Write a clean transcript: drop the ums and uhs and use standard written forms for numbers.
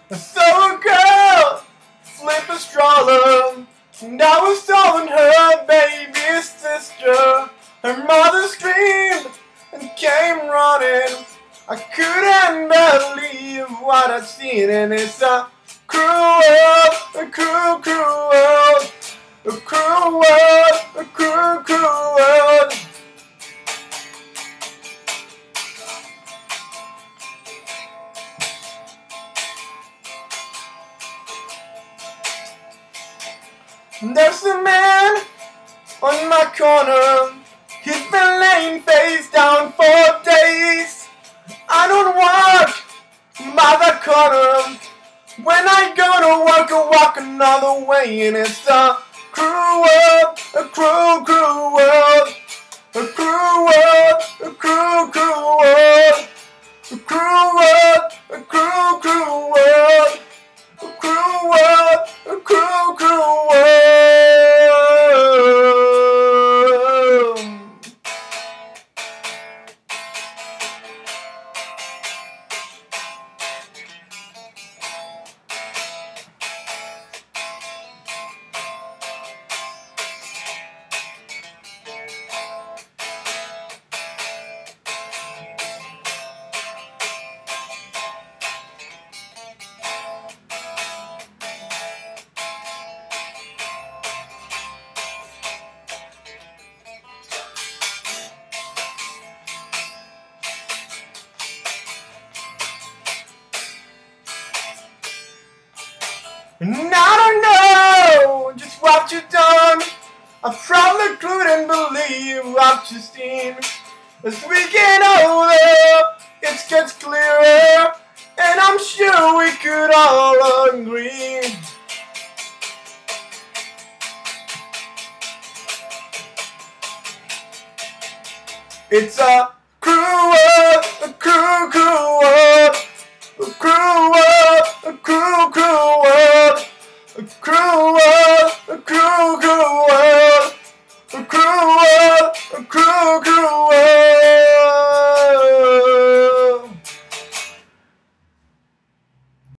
So a girl flipped a stroller, and I was telling her baby sister. Her mother screamed and came running. I couldn't believe what I'd seen, and it's a cruel world, a cruel, cruel world, a cruel world, a cruel, cruel world. There's a man on my corner. He's been laying face down for days. I don't walk by the corner. When I go to work, I walk another way, and it's a cruel world, a cruel, cruel world, a cruel world, a cruel, cruel world, a cruel world, a cruel, cruel world, a cruel world, a cruel, cruel world. And I don't know just what you've done. I probably couldn't believe what you've seen. As we get older, it gets clearer, and I'm sure we could all agree. It's a cruel world, a cruel, cruel world, a cruel world, a cruel, cruel world, a cruel world, a cruel, cruel world.